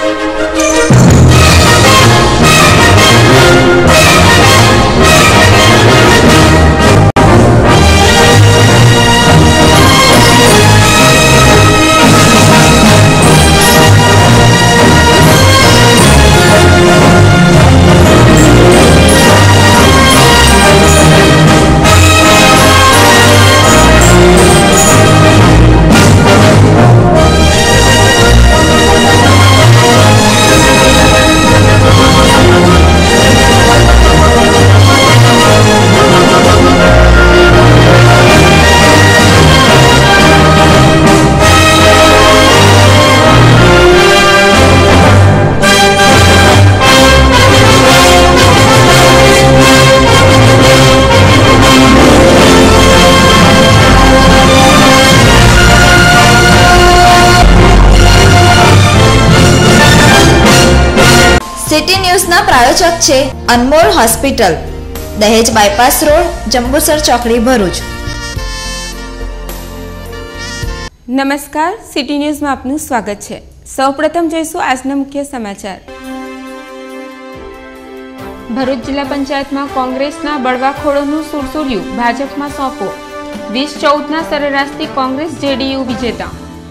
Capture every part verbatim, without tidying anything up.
City ન્યૂઝના પ્રાયોજક છે Anmol hospital, Dahej bypass road, Jambusar ચોકડી, ભરૂચ। નમસ્કાર, સિટી ન્યૂઝમાં આપનું સ્વાગત છે। સૌપ્રથમ જોઈશું આજના મુખ્ય સમાચાર। ભરૂચ જિલ્લા પંચાયતમાં કોંગ્રેસના બળવાખોરોનું સુરસુર્યું, ભાજપમાં સોંપો। વીસ ચૌદના સરેરાશથી કોંગ્રેસ જેડીયુ વિજેતા।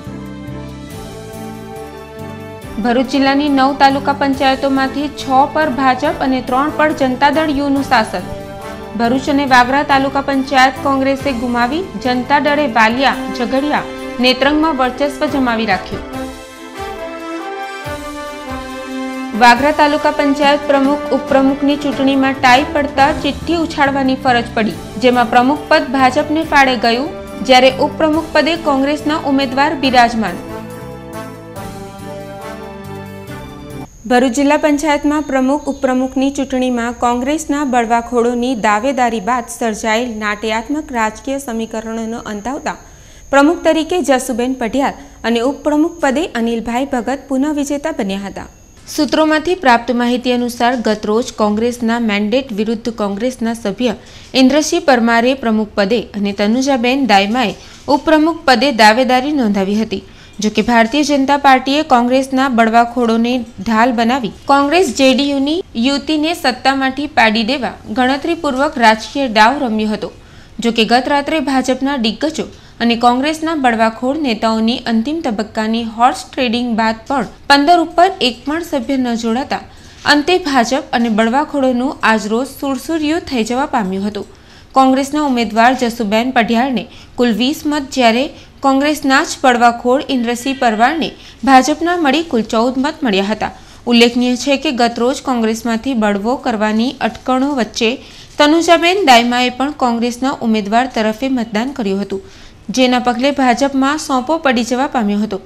ભરૂચ જિલ્લાની નવ તાલુકા પંચાયતોમાંથી છ પર ભાજપ અને ત્રણ પર જનતા દળ યુનું શાસન। ભરૂચ અને વાગરા તાલુકા પંચાયત કોંગ્રેસે ગુમાવી, જનતા દળે વાલિયા, ઝઘડિયા, નેત્રંગમાં વર્ચસ્વ જમાવી રાખ્યું। વાગરા તાલુકા પંચાયત પ્રમુખ ઉપપ્રમુખની ચૂંટણીમાં ટાઈ પડતા ચિઠ્ઠી ઉછાળવાની ફરજ પડી, જેમાં પ્રમુખ પદ ભાજપને ફાળે ગયું, જ્યારે ઉપપ્રમુખ પદે કોંગ્રેસના ઉમેદવાર બિરાજમાન। ભરૂચ જિલ્લા પંચાયતમાં પ્રમુખ ઉપપ્રમુખની ચૂંટણીમાં કોંગ્રેસના બળવાખોરોની દાવેદારી બાદ સર્જાયેલ નાટ્યાત્મક રાજકીય સમીકરણોનો અંત આવતા પ્રમુખ તરીકે જસુબેન પઢિયાર અને ઉપપ્રમુખ પદે અનિલભાઈ ભગત પુનઃ વિજેતા બન્યા હતા। સૂત્રોમાંથી પ્રાપ્ત માહિતી અનુસાર ગતરોજ કોંગ્રેસના મેન્ડેટ વિરુદ્ધ કોંગ્રેસના સભ્ય ઇન્દ્રસિંહ પરમારે પ્રમુખ પદે અને તનુજાબેન દાયમાએ ઉપપ્રમુખ પદે દાવેદારી નોંધાવી હતી। જો કે ભારતીય જનતા પાર્ટીએ કોંગ્રેસના બળવાખોરોને ઢાલ બનાવી કોંગ્રેસ જેડીયુની યુતિને સત્તામાંથી પાડી દેવા ગણતરીપૂર્વક રાજકીય ડાવ રમ્યો હતો। જો કે ગત રાત્રે ભાજપના દિગ્ગજો અને કોંગ્રેસના બળવાખોર નેતાઓની અંતિમ તબક્કાની હોર્સ ટ્રેડિંગ બાદ પણ પંદર ઉપર એક પણ સભ્ય ન જોડાતા અંતે ભાજપ અને બળવાખોરોનું આજરોજ સુરસુર્યું થઈ જવા પામ્યું હતું। કોંગ્રેસના ઉમેદવાર જસુબેન પઢિયારને કુલ વીસ મત, જ્યારે કોંગ્રેસના જ બળવાખોર ઇન્દ્રસિંહ પરમારને ભાજપના મળી કુલ ચૌદ મત મળ્યા હતા। ઉલ્લેખનીય છે કે ગતરોજ કોંગ્રેસમાંથી બળવો કરવાની અટકણો વચ્ચે તનુજાબેન દાયમાએ પણ કોંગ્રેસના ઉમેદવાર તરફે મતદાન કર્યું હતું, જેના પગલે ભાજપમાં સોંપો પડી જવા પામ્યો હતો।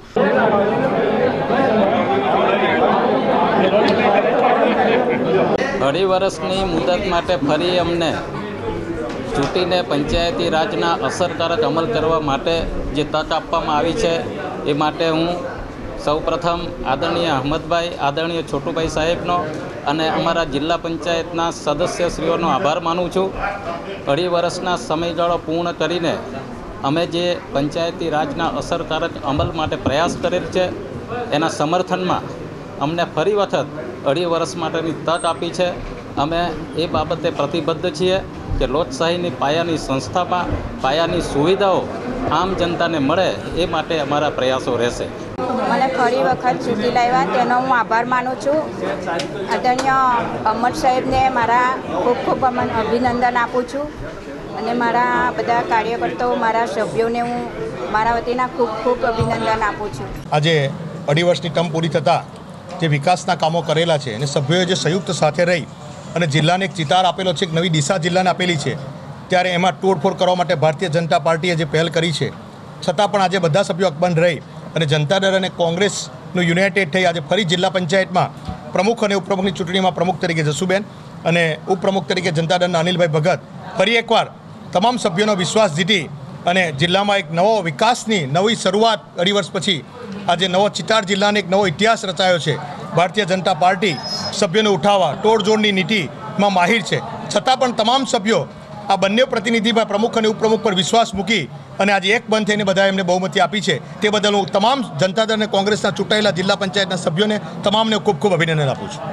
અઢી વર્ષની મુદત માટે ફરી અમને ચૂંટીને પંચાયતી રાજના અસરકારક અમલ કરવા માટે જે તક આપવામાં આવી છે, એ માટે હું સૌપ્રથમ આદરણીય અહમદભાઈ, આદરણીય છોટુભાઈ સાહેબનો અને અમારા જિલ્લા પંચાયતના સદસ્યશ્રીઓનો આભાર માનું છું। અઢી વર્ષના સમયગાળો પૂર્ણ કરીને અમે જે પંચાયતી રાજના અસરકારક અમલ માટે પ્રયાસ કરેલ છે, એના સમર્થનમાં અમને ફરી વખત અઢી વર્ષ માટેની તક આપી છે। અમે એ બાબતે પ્રતિબદ્ધ છીએ કે લોકશાહીની પાયાની સંસ્થામાં પાયાની સુવિધાઓ આમ જનતાને મળે, એ માટે અમારા પ્રયાસો રહેશે। મને ફરી વખત ચૂંટી લાવ્યા તેનો હું આભાર માનું છું। આદરણીય અમર સાહેબને મારા ખૂબ ખૂબ અભિનંદન આપું છું અને મારા બધા કાર્યકર્તાઓ, મારા સભ્યોને હું મારા વતીના ખૂબ ખૂબ અભિનંદન આપું છું। આજે અઢી વર્ષની ટર્મ પૂરી થતાં જે વિકાસના કામો કરેલા છે અને સભ્યોએ જે સંયુક્ત સાથે રહી અને જિલ્લાને એક ચિતાર આપેલો છે, એક નવી દિશા જિલ્લાને આપેલી છે, ત્યારે એમાં તોડફોડ કરવા માટે ભારતીય જનતા પાર્ટીએ જે પહેલ કરી છે, છતાં પણ આજે બધા સભ્યો અકબંધ રહી અને જનતા દળ અને કોંગ્રેસનું યુનાઇટેડ થઈ આજે ફરી જિલ્લા પંચાયતમાં પ્રમુખ અને ઉપપ્રમુખની ચૂંટણીમાં પ્રમુખ તરીકે જસુબેન અને ઉપપ્રમુખ તરીકે જનતા દળના અનિલભાઈ ભગત ફરી એકવાર તમામ સભ્યોનો વિશ્વાસ જીતી અને જિલ્લામાં એક નવો વિકાસની નવી શરૂઆત અઢી વર્ષ પછી આજે નવો ચિતાર જિલ્લાને એક નવો ઇતિહાસ રચાયો છે। ભારતીય જનતા પાર્ટી સભ્યોને ઉઠાવવા તોડજોડની નીતિમાં માહિર છે, છતાં પણ તમામ સભ્યો આ બંને પ્રતિનિધિ પ્રમુખ અને ઉપપ્રમુખ પર વિશ્વાસ મૂકી અને આજે એક બંધ થઈને બધા એમને બહુમતી આપી છે તે બદલ હું તમામ જનતા દળ અને કોંગ્રેસના ચૂંટાયેલા જિલ્લા પંચાયતના સભ્યોને તમામને ખૂબ ખૂબ અભિનંદન આપું છું.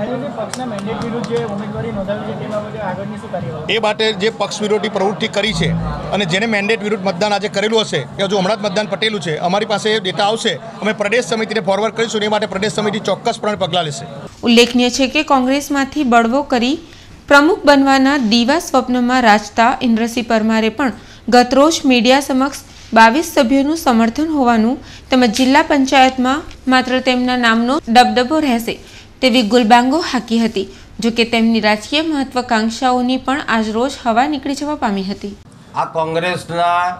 એ માટે જે પક્ષ વિરોધી પ્રવૃત્તિ કરી છે અને જેને મેન્ડેટ વિરુદ્ધ મતદાન આજે કરેલું હશે કે હજુ હમણાં જ મતદાન પટેલું છે, અમારી પાસે એ ડેટા આવશે, અમે પ્રદેશ સમિતિને ફોરવર્ડ કરીશું. એ માટે પ્રદેશ સમિતિ ચોક્કસપણે પગલાં લેશે. ઉલ્લેખનીય છે કે કોંગ્રેસમાંથી બળવો કરી પ્રમુખ બનવાના દીવા સ્વપ્નમાં રાચતા ઇન્દ્રસિંહ પરમારે પણ ગતરોજ મીડિયા સમક્ષ બાવીસ સભ્યોનું સમર્થન હોવાનું તેમજ જિલ્લા પંચાયતમાં માત્ર તેમના નામનો દબદબો રહેશે તેવી ગુલબાંગો હાકી હતી. જોકે તેમની રાજકીય મહત્વાકાંક્ષાઓની પણ આજરોજ હવા નીકળી જવા પામી હતી. આ કોંગ્રેસના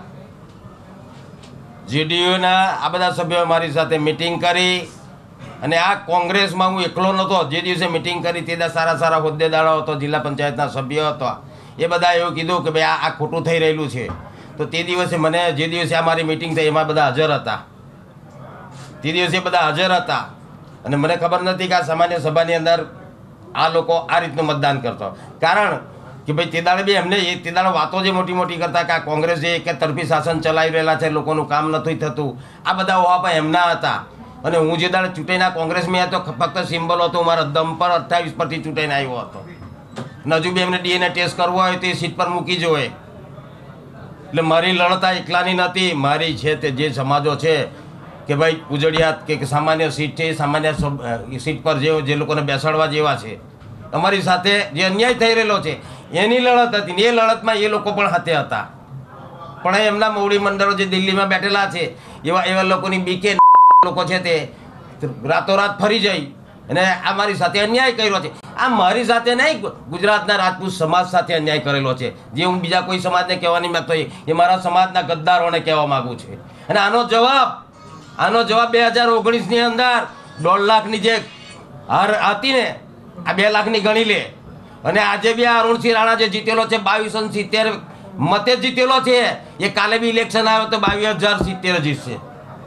જેડીયુના આ બધા સભ્યોએ મારી સાથે મિટિંગ કરી અને આ કોંગ્રેસમાં હું એકલો નહોતો. જે દિવસે મિટિંગ કરી તે દા સારા સારા હોદ્દેદારો હતો, જિલ્લા પંચાયતના સભ્યો હતા, એ બધા એવું કીધું કે ભાઈ આ ખોટું થઈ રહેલું છે. તો તે દિવસે મને જે દિવસે આ મારી મિટિંગ થઈ એમાં બધા હાજર હતા. તે દિવસે બધા હાજર હતા અને મને ખબર નથી કે આ સામાન્ય સભાની અંદર આ લોકો આ રીતનું મતદાન કરતો. કારણ કે ભાઈ તે દાડે બી એમને એ તે દાડે વાતો જે મોટી મોટી કરતા કે આ કોંગ્રેસ જે એક તરફી શાસન ચલાવી રહેલા છે, લોકોનું કામ નથી થતું, આ બધા ઓહાપા એમના હતા. અને હું જે દાડે ચૂંટાઈને કોંગ્રેસમાં હતો ફક્ત સિમ્બલ હતો, મારા દમ પર અઠ્ઠાવીસ પરથી ચૂંટાઈને આવ્યો હતો. અને હજુ બી એમને ડીએનએ ટેસ્ટ કરવો હોય તો એ સીટ પર મૂકી જોઈએ. એટલે મારી લડતા એકલાની નથી, મારી છે તે જે સમાજો છે કે ભાઈ ઉજળિયાત કે સામાન્ય સીટ છે, સામાન્ય સીટ પર જે જે લોકોને બેસાડવા જેવા છે, અમારી સાથે જે અન્યાય થઈ રહેલો છે એની લડત હતી. એ લડતમાં એ લોકો પણ હાથે હતા. પણ એમના મોવડી મંડળો જે દિલ્હીમાં બેઠેલા છે એવા એવા લોકોની બીકે લોકો છે તે રાતોરાત ફરી જઈ અને આ મારી સાથે અન્યાય કર્યો છે. આ મારી સાથે નહીં, ગુજરાતના રાજપૂત સમાજ સાથે અન્યાય કરેલો છે. જે હું બીજા કોઈ સમાજને કહેવાની માંગતો એ મારા સમાજના ગદ્દારોને કહેવા માગું છું. અને આનો જવાબ આનો જવાબ બે હજાર ઓગણીસની અંદર દોઢ લાખની જે હાર હતી ને આ બે લાખની ગણી લે. અને આજે બી આ અરુણસિંહ રાણા જે જીતેલો છે બાવીસો સિત્તેર મતે જીતેલો છે, એ કાલે બી ઇલેક્શન આવે તો બાવીસ હજાર સિત્તેર જીતશે.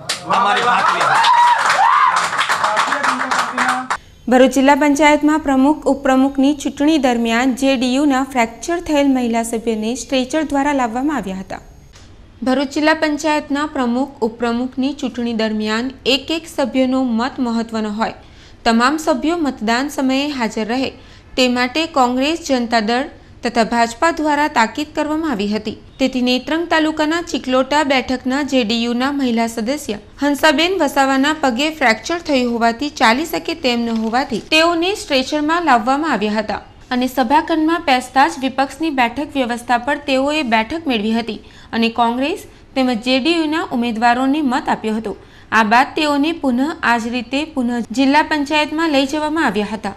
ભરૂચ જિલ્લા પંચાયતમાં પ્રમુખ ઉપપ્રમુખની ચૂંટણી દરમિયાન જેડીયુના ફ્રેક્ચર થયેલ મહિલા સભ્યને સ્ટ્રેચર દ્વારા લાવવામાં આવ્યા હતા. ભરૂચ જિલ્લા પંચાયતના પ્રમુખ ઉપપ્રમુખની ચૂંટણી દરમિયાન એક એક સભ્યનો મત મહત્વનો હોય, તમામ સભ્યો મતદાન સમયે હાજર રહે તે માટે કોંગ્રેસ, જનતા દળ તથા ભાજપા દ્વારા તાકીદ કરવામાં આવી હતી. તેથી નેત્રંગ તાલુકાના ચિકલોટા બેઠકના જેડીયુના મહિલા સદસ્ય હંસાબેન વસાવાના પગે ફ્રેક્ચર થયું હોવાથી ચાલી શકે તેમ ન હોવાથી તેઓને સ્ટ્રેચરમાં લાવવામાં આવ્યા હતા અને સભાખંડમાં બેસતા જ વિપક્ષની બેઠક વ્યવસ્થા પર તેઓએ બેઠક મેળવી હતી અને કોંગ્રેસ તેમજ જેડીયુના ઉમેદવારોને મત આપ્યો હતો. આ બાદ તેઓને પુનઃ આ જ રીતે પુનઃ જિલ્લા પંચાયતમાં લઈ જવામાં આવ્યા હતા.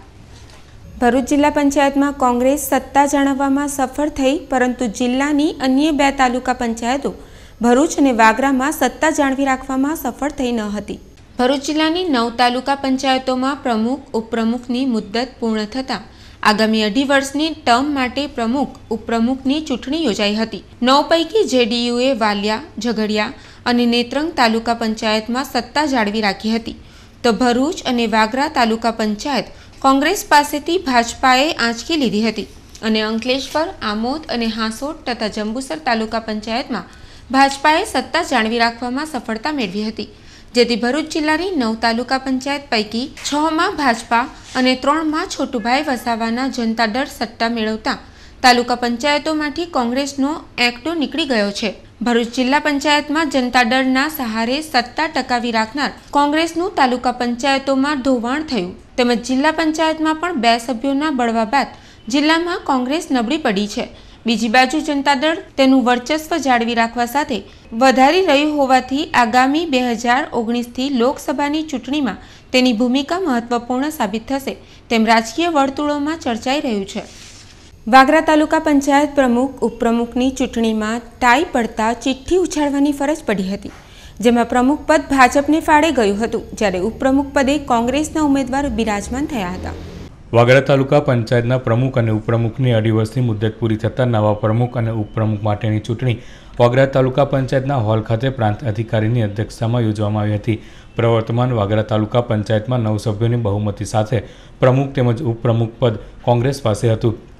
ભરૂચ જિલ્લા પંચાયતમાં કોંગ્રેસ સત્તા જાળવવામાં સફળ થઈ, પરંતુ જિલ્લાની અન્ય બે તાલુકા પંચાયતો ભરૂચ અને વાગરામાં સત્તા જાળવી રાખવામાં સફળ થઈ ન હતી. ભરૂચ જિલ્લાની નવ તાલુકા પંચાયતોમાં પ્રમુખ ઉપપ્રમુખની મુદ્દત પૂર્ણ થતાં આગામી અઢી વર્ષની ટર્મ માટે પ્રમુખ ઉપપ્રમુખની ચૂંટણી યોજાઈ હતી. નવ પૈકી જેડીયુએ વાલિયા, ઝઘડિયા અને નેત્રંગ તાલુકા પંચાયતમાં સત્તા જાળવી રાખી હતી, તો ભરૂચ અને વાગરા તાલુકા પંચાયત કોંગ્રેસ પાસેથી ભાજપાએ આંચકી લીધી હતી અને અંકલેશ્વર, આમોદ અને હાંસોટ તથા જંબુસર તાલુકા પંચાયતમાં ભાજપાએ સત્તા જાળવી રાખવામાં સફળતા મેળવી હતી. જેથી ભરૂચ જિલ્લાની નવ તાલુકા પંચાયત પૈકી છમાં ભાજપા અને ત્રણમાં છોટુભાઈ વસાવાના જનતા દળ સત્તા મેળવતા તાલુકા પંચાયતોમાંથી કોંગ્રેસનો એકડો નીકળી ગયો છે. ભરૂચ જિલ્લા પંચાયતમાં જનતા દળના સહારે સત્તા ટકાવી રાખનાર કોંગ્રેસનું તાલુકા પંચાયતોમાં ધોવાણ થયું તેમજ જિલ્લા પંચાયતમાં પણ બે સભ્યોના બળવા બાદ જિલ્લામાં કોંગ્રેસ નબળી પડી છે. બીજી બાજુ જનતા દળ તેનું વર્ચસ્વ જાળવી રાખવા સાથે વધારી રહ્યું હોવાથી આગામી બે હજાર ઓગણીસથી લોકસભાની ચૂંટણીમાં તેની ભૂમિકા મહત્વપૂર્ણ સાબિત થશે તેમ રાજકીય વર્તુળોમાં ચર્ચાઈ રહ્યું છે. વાગરા તાલુકા પંચાયત પ્રમુખ ઉપપ્રમુખની ચૂંટણીમાં ટાઈ પડતા ચિઠ્ઠી ઉછાળવાની ફરજ પડી હતી, જેમાં પ્રમુખ પદ ભાજપને ફાળે ગયું હતું, જ્યારે ઉપપ્રમુખ પદે કોંગ્રેસના ઉમેદવાર બિરાજમાન થયા હતા. વાગરા તાલુકા પંચાયતના પ્રમુખ અને ઉપપ્રમુખની અઢી વર્ષની મુદ્દત પૂરી થતાં નવા પ્રમુખ અને ઉપપ્રમુખ માટેની ચૂંટણી વાગરા તાલુકા પંચાયતના હોલ ખાતે પ્રાંત અધિકારીની અધ્યક્ષતામાં યોજવામાં આવી હતી. પ્રવર્તમાન વાગરા તાલુકા પંચાયતમાં નવ સભ્યોની બહુમતી સાથે પ્રમુખ તેમજ ઉપપ્રમુખ પદ કોંગ્રેસ પાસે હતું.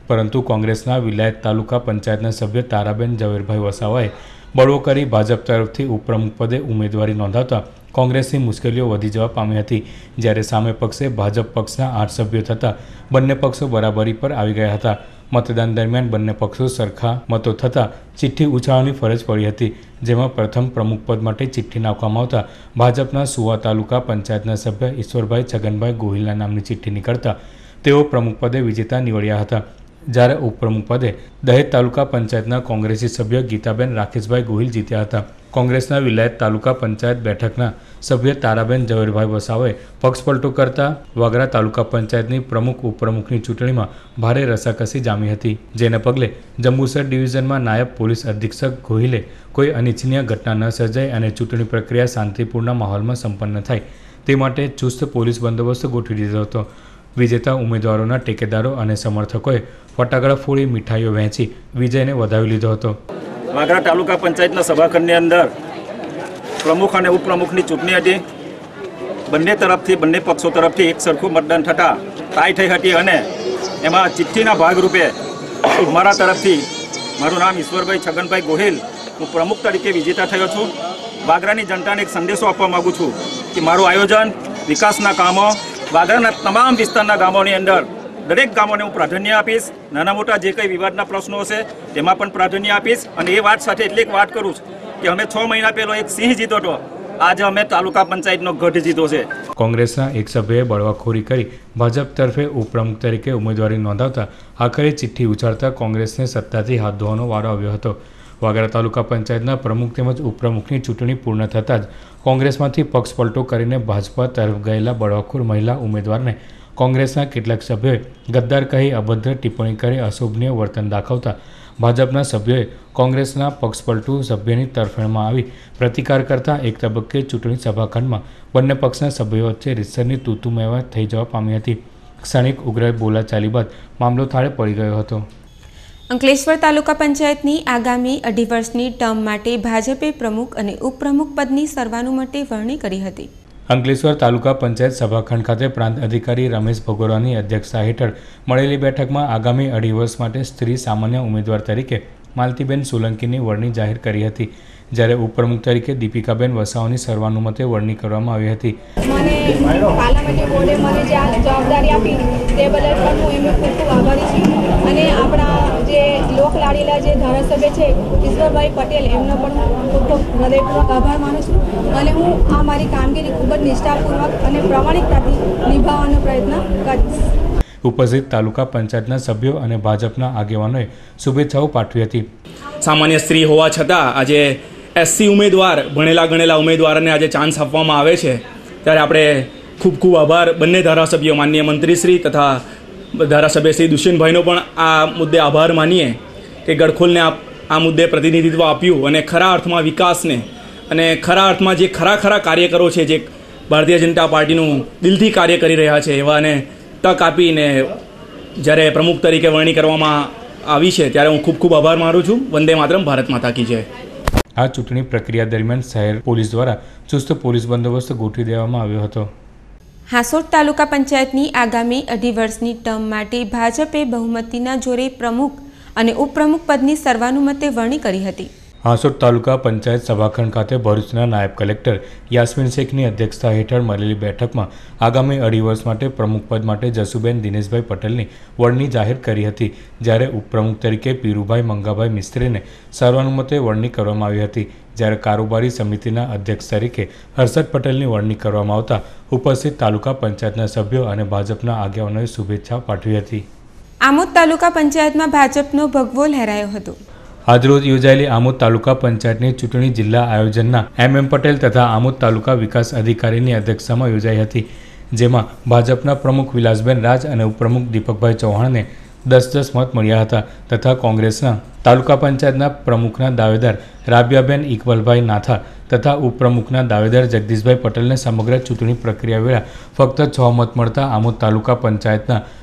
પરંતુ કોંગ્રેસના વિલાયત તાલુકા પંચાયતના સભ્ય તારાબેન ઝવેરભાઈ વસાવાએ બળવો કરી ભાજપ તરફથી ઉપપ્રમુખ પદે ઉમેદવારી નોંધાવતા કોંગ્રેસની મુશ્કેલીઓ વધી જવા પામી હતી, જ્યારે સામે પક્ષે ભાજપ પક્ષના આઠ સભ્યો થતાં બંને પક્ષો બરાબરી પર આવી ગયા હતા. મતદાન દરમિયાન બંને પક્ષો સરખા મતો થતાં ચિઠ્ઠી ઉછાળવાની ફરજ પડી હતી, જેમાં પ્રથમ પ્રમુખ પદ માટે ચિઠ્ઠી નાખવામાં આવતા ભાજપના સુવા તાલુકા પંચાયતના સભ્ય ઈશ્વરભાઈ છગનભાઈ ગોહિલના નામની ચિઠ્ઠી નીકળતા તેઓ પ્રમુખ પદે વિજેતા નીવડ્યા હતા, જ્યારે ઉપપ્રમુખ પદે દહેજ તાલુકા પંચાયતના કોંગ્રેસી સભ્ય ગીતાબેન રાકેશભાઈ ગોહિલ જીત્યા હતા. કોંગ્રેસના વિલાયત તાલુકા પંચાયત બેઠકના સભ્ય તારાબેન ઝવેરભાઈ વસાવાએ પક્ષપલટો કરતા વાગરા તાલુકા પંચાયતની પ્રમુખ ઉપપ્રમુખની ચૂંટણીમાં ભારે રસાકસી જામી હતી, જેને પગલે જંબુસર ડિવિઝનમાં નાયબ પોલીસ અધિક્ષક ગોહિલે કોઈ અનિચ્છનીય ઘટના ન સર્જાય અને ચૂંટણી પ્રક્રિયા શાંતિપૂર્ણ માહોલમાં સંપન્ન થાય તે માટે ચુસ્ત પોલીસ બંદોબસ્ત ગોઠવી દીધો હતો. વિજેતા ઉમેદવારોના ટેકેદારો અને સમર્થકોએ ફટાકડા ફોડી મીઠાઈઓ વહેંચી વિજયને વધાવી લીધો હતો. વાગરા તાલુકા પંચાયતના સભાખંડની અંદર પ્રમુખ અને ઉપપ્રમુખની ચૂંટણી હતી. બંને તરફથી બંને પક્ષો તરફથી એક સરખું મતદાન થતાં ટાઈ થઈ હતી અને એમાં ચિઠ્ઠીના ભાગરૂપે મારા તરફથી મારું નામ ઈશ્વરભાઈ છગનભાઈ ગોહિલ, હું પ્રમુખ તરીકે વિજેતા થયો છું. વાગરાની જનતાને એક સંદેશો આપવા માગું છું કે મારું આયોજન, વિકાસના કામો વાગરાના તમામ વિસ્તારના ગામોની અંદર દરેક ગામોને હું પ્રાધાન્ય આપીશ. નાના મોટા જે કંઈ વિવાદના પ્રશ્નો હશે તેમાં પણ પ્રાધાન્ય આપીશ. અને એ વાત સાથે એટલી એક વાત કરું છું કે અમે છ મહિના પહેલો એક સિંહ જીતો હતો, આજે અમે તાલુકા પંચાયતનો ગઢ જીતો છે. કોંગ્રેસના એક સભ્યએ બળવાખોરી કરી ભાજપ તરફે ઉપપ્રમુખ તરીકે ઉમેદવારી નોંધાવતા આખરે ચિઠ્ઠી ઉછાળતા કોંગ્રેસને સત્તાથી હાથ ધોવાનો વારો આવ્યો હતો. વાગરા તાલુકા પંચાયતના પ્રમુખ તેમજ ઉપપ્રમુખની ચૂંટણી પૂર્ણ થતાં જ કોંગ્રેસમાંથી પક્ષ પલટો કરીને ભાજપા તરફ ગયેલા બળવાખોર મહિલા ઉમેદવારને કોંગ્રેસના કેટલાક સભ્યોએ ગદ્દાર કહી અભદ્ર ટિપ્પણી કરી અશોભનીય વર્તન દાખવતા ભાજપના સભ્યોએ કોંગ્રેસના પક્ષપલટુ સભ્યની તરફેણમાં આવી પ્રતિકાર કરતા એક તબક્કે ચૂંટણી સભાખંડમાં બંને પક્ષના સભ્યો વચ્ચે રીતસરની તૂતુ મેવા થઈ જવા પામી હતી. ક્ષણિક ઉગ્ર બોલાચાલી બાદ મામલો થાળે પડી ગયો હતો. અંકલેશ્વર તાલુકા પંચાયતની આગામી અઢી વર્ષની ટર્મ માટે ભાજપે પ્રમુખ અને ઉપપ્રમુખ પદની સર્વાનુમતે વરણી કરી હતી. અંકલેશ્વર તાલુકા પંચાયત સભાખંડ ખાતે પ્રાંત અધિકારી રમેશ ભગોરાની અધ્યક્ષતા હેઠળ મળેલી બેઠકમાં આગામી અઢી વર્ષ માટે સ્ત્રી સામાન્ય ઉમેદવાર તરીકે માલતીબેન સોલંકીની વરણી જાહેર કરી હતી, જ્યારે ઉપપ્રમુખ તરીકે દીપિકાબેન વસાવાની સર્વાનુમતે વરણી કરવામાં આવી હતી. મને પાર્લામેન્ટ બોર્ડે મને જે આ જવાબદારી આપી તે બદલ પણ હું એમનો ખૂબ ખૂબ આભારી છું અને આપણા જે લોકલાડીલા જે ધારાસભ્ય છે ઈશ્વરભાઈ પટેલ એમનો પણ હું ખૂબ ખૂબ હૃદયપૂર્વક આભાર માનું છું અને હું આ મારી કામગીરી ખૂબ જ નિષ્ઠાપૂર્વક અને પ્રામાણિકતાથી નિભાવવાનો પ્રયત્ન કરીશ. ઉપસ્થિત તાલુકા પંચાયતના સભ્યો અને ભાજપના આગેવાનોએ શુભેચ્છાઓ પાઠવી હતી. સામાન્ય સ્ત્રી હોવા છતાં આજે એસસી ઉમેદવાર ભણેલા ગણેલા ઉમેદવારને આજે ચાન્સ આપવામાં આવે છે ત્યારે આપણે ખૂબ ખૂબ આભાર બંને ધારાસભ્યો માનનીય મંત્રીશ્રી તથા ધારાસભ્ય શ્રી દુષ્યંતભાઈનો પણ આ મુદ્દે આભાર માનીએ કે ગડખોલને આ મુદ્દે પ્રતિનિધિત્વ આપ્યું અને ખરા અર્થમાં વિકાસને અને ખરા અર્થમાં જે ખરા ખરા કાર્યકરો છે જે ભારતીય જનતા પાર્ટીનું દિલથી કાર્ય કરી રહ્યા છે એવાને તક આપીને જ્યારે પ્રમુખ તરીકે વરણી કરવામાં આવી છે ત્યારે હું ખૂબ ખૂબ આભાર માનું છું. વંદે માતરમ, ભારત માતા કી જય. આ ચૂંટણી પ્રક્રિયા દરમિયાન શહેર પોલીસ દ્વારા ચુસ્ત પોલીસ બંદોબસ્ત ગોઠવી દેવામાં આવ્યો હતો. હાસોટ તાલુકા પંચાયતની આગામી અઢી વર્ષની ટર્મ માટે ભાજપે બહુમતીના જોરે પ્રમુખ અને ઉપપ્રમુખ પદની સર્વાનુમતે વરણી કરી હતી. હાસોટ તાલુકા પંચાયત સભાખંડ ખાતે ભરૂચના નાયબ કલેક્ટર યાસ્મીન શેખની અધ્યક્ષતા હેઠળ મળેલી બેઠકમાં આગામી અઢી વર્ષ માટે પ્રમુખ પદ માટે જસુબેન દિનેશભાઈ પટેલની વરણી જાહેર કરી હતી, જ્યારે ઉપપ્રમુખ તરીકે પીરુભાઈ મંગાભાઈ મિસ્ત્રીને સર્વાનુમતે વરણી કરવામાં આવી હતી, જ્યારે કારોબારી સમિતિના અધ્યક્ષ તરીકે હર્ષદ પટેલની વરણી કરવામાં આવતા ઉપસ્થિત તાલુકા પંચાયતના સભ્યો અને ભાજપના આગેવાનોએ શુભેચ્છા પાઠવી હતી. આમોદ તાલુકા પંચાયતમાં ભાજપનો ભગવો લહેરાયો હતો. આજરોજ યોજાયેલી આમોદ તાલુકા પંચાયતની ચૂંટણી જિલ્લા આયોજનના એમ એમ પટેલ તથા આમોદ તાલુકા વિકાસ અધિકારીની અધ્યક્ષતામાં યોજાઈ હતી, જેમાં ભાજપના પ્રમુખ વિલાસબેન રાજ અને ઉપપ્રમુખ દીપકભાઈ ચૌહાણને દસ દસ મત મળ્યા હતા તથા કોંગ્રેસના તાલુકા પંચાયતના પ્રમુખના દાવેદાર રાબિયાબેન ઇકબલભાઈ નાથા તથા ઉપપ્રમુખના દાવેદાર જગદીશભાઈ પટેલને સમગ્ર ચૂંટણી પ્રક્રિયા વેળા ફક્ત છ મત મળતા આમોદ તાલુકા પંચાયતના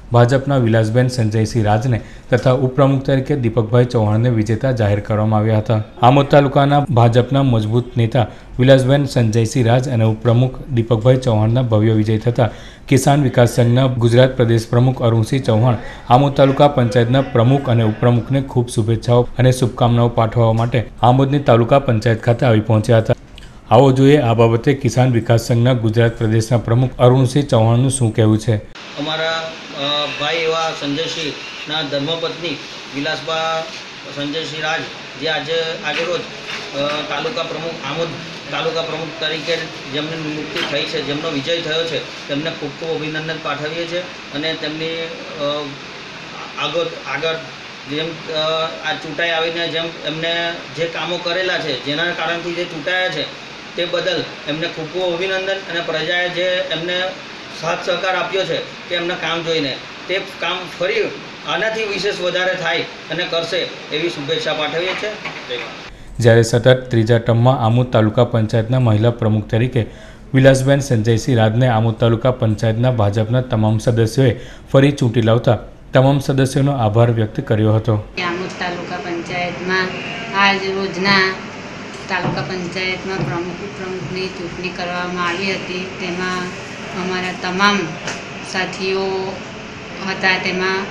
ભાજપના વિલાસબેન સંજયસિંહ રાજને તથા ઉપપ્રમુખ તરીકે દીપકભાઈ ચૌહાણને વિજેતા જાહેર કરવામાં આવ્યા હતા। આમોદ તાલુકાના ભાજપના મજબૂત નેતા વિલાસબેન સંજયસિંહ રાજ અને ઉપપ્રમુખ દીપકભાઈ ચૌહાણના ભવ્ય વિજય થતાં કિસાન વિકાસ સંઘના ગુજરાત પ્રદેશ પ્રમુખ અરુણસિંહ ચૌહાણ આમોદ તાલુકા પંચાયતના પ્રમુખ અને ઉપપ્રમુખને ખૂબ શુભેચ્છાઓ અને શુભકામનાઓ પાઠવવા માટે આમોદની તાલુકા પંચાયત ખાતે આવી પહોંચ્યા હતા। આવો જોઈએ આ બાબતે કિસાન વિકાસ સંઘના ગુજરાત પ્રદેશના પ્રમુખ અરુણસિંહ ચૌહાણનું શું કહેવું છે। અમારા ભાઈ એવા સંજયસિંહના ધર્મપત્ની વિલાસબા સંજયસિંહ રાજ જે આજે આજે રોજ તાલુકા પ્રમુખ આમોદ તાલુકા પ્રમુખ તરીકે જેમની નિયુક્તિ થઈ છે, જેમનો વિજય થયો છે, તેમને ખૂબ ખૂબ અભિનંદન પાઠવીએ છીએ અને તેમની આગળ આગળ જેમ આ ચૂંટાઈ આવીને જેમ એમને જે કામો કરેલા છે, જેના કારણથી જે ચૂંટાયા છે તે બદલ એમને ખૂબ ખૂબ અભિનંદન અને પ્રજાએ જે એમને સાથ સહકાર આપ્યો છે તે એમના કામ જોઈને તે કામ ફરી આનાથી વિશેષ વધારે થાય અને કરશે એવી શુભેચ્છા પાઠવીએ છીએ। જ્યારે સતત ત્રીજા ટર્મમાં આમોદ તાલુકા પંચાયતના મહિલા પ્રમુખ તરીકે વિલાસબેન સંજયસિંહ રાજને આમોદ તાલુકા પંચાયતના ભાજપના તમામ સદસ્યોએ ફરી ચૂંટી લાવતા તમામ સદસ્યોનો આભાર વ્યક્ત કર્યો હતો। આમોદ તાલુકા પંચાયતમાં આજ રોજના તાલુકા પંચાયતમાં પ્રમુખ ઉપપ્રમુખની ચૂંટણી કરવામાં આવી હતી। તેમાં અમારા તમામ સાથીઓ હતા, તેમાં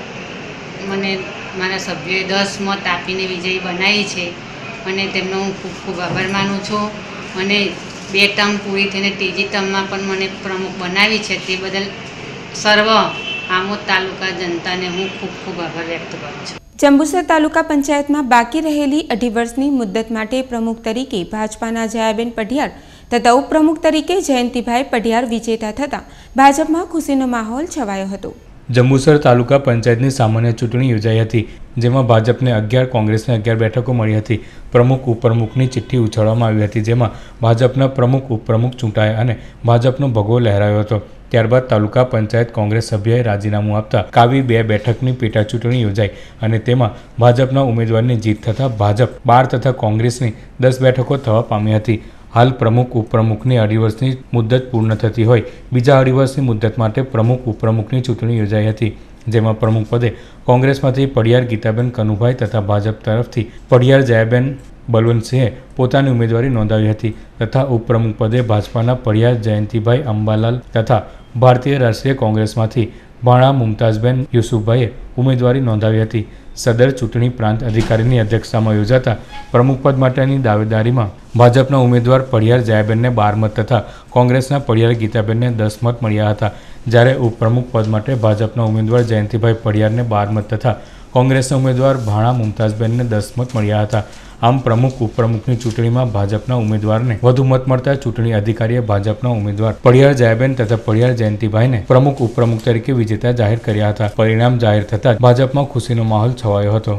મને મારા સભ્યોએ દસ મત આપીને વિજયી બનાવી છે અને તેમનો હું ખૂબ ખૂબ આભાર માનું છું અને બે ટર્મ પૂરી થઈને ત્રીજી ટર્મમાં પણ મને પ્રમુખ બનાવી છે તે બદલ સર્વ આમોદ તાલુકા જનતાને હું ખૂબ ખૂબ આભાર વ્યક્ત કરું છું। જંબુસર તાલુકા પંચાયતમાં બાકી રહેલી અઢી વર્ષની મુદ્દત માટે પ્રમુખ તરીકે ભાજપાના જયાબેન પઢિયાર તથા ઉપપ્રમુખ તરીકે જયંતિભાઈ પઢિયાર વિજેતા થતાં ભાજપમાં ખુશીનો માહોલ છવાયો હતો। જંબુસર તાલુકા પંચાયતની સામાન્ય ચૂંટણી યોજાઈ હતી, જેમાં ભાજપને અગિયાર, કોંગ્રેસને અગિયાર બેઠકો મળી હતી। પ્રમુખ ઉપપ્રમુખની ચિઠ્ઠી ઉછાળવામાં આવી હતી, જેમાં ભાજપના પ્રમુખ ઉપપ્રમુખ ચૂંટાયા અને ભાજપનો ભગવો લહેરાયો હતો। ત્યારબાદ તાલુકા પંચાયત કોંગ્રેસ સભ્યએ રાજીનામું આપતા કાવી બે બેઠકની પેટા ચૂંટણી યોજાઈ અને તેમાં ભાજપના ઉમેદવારની જીત થતાં ભાજપ બાર તથા કોંગ્રેસની દસ બેઠકો થવા પામી હતી। હાલ પ્રમુખ ઉપપ્રમુખની અઢી વર્ષની મુદ્દત પૂર્ણ થતી હોય બીજા અઢી વર્ષની મુદ્દત માટે પ્રમુખ ઉપપ્રમુખની ચૂંટણી યોજાઈ હતી, જેમાં પ્રમુખ પદે કોંગ્રેસમાંથી પઢિયાર ગીતાબેન કનુભાઈ તથા ભાજપ તરફથી પઢિયાર જયાબેન બલવંતસિંહે પોતાની ઉમેદવારી નોંધાવી હતી તથા ઉપપ્રમુખ પદે ભાજપાના પઢિયાર જયંતિભાઈ અંબાલાલ તથા ભારતીય રાષ્ટ્રીય કોંગ્રેસમાંથી ભાણા મુમતાઝબેન યુસુફભાઈએ ઉમેદવારી નોંધાવી હતી। સદર ચૂંટણી પ્રાંત અધિકારીની અધ્યક્ષતામાં યોજાતા પ્રમુખ પદ માટેની દાવેદારીમાં ભાજપના ઉમેદવાર પઢિયાર જયાબેનને બાર મત તથા કોંગ્રેસના પઢિયાર ગીતાબેનને દસ મત મળ્યા હતા, જ્યારે ઉપપ્રમુખ પદ માટે ભાજપના ઉમેદવાર જયંતિભાઈ પઢિયારને બાર મત તથા કોંગ્રેસના ઉમેદવાર ભાણા મુમતાઝબેનને દસ મત મળ્યા હતા। આમ પ્રમુખ ઉપપ્રમુખની ચૂંટણીમાં ભાજપના ઉમેદવારને વધુ મત મળતા ચૂંટણી અધિકારીએ ભાજપના ઉમેદવાર પઢિયાર જયાબેન તથા પઢિયાર જયંતિભાઈને પ્રમુખ ઉપપ્રમુખ તરીકે વિજેતા જાહેર કર્યા હતા। પરિણામ જાહેર થતાં જ ભાજપમાં ખુશીનો માહોલ છવાયો હતો।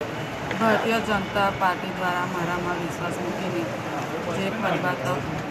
ભારતીય જનતા પાર્ટી દ્વારા મારામાં વિશ્વાસ મૂકીને જે પદભાર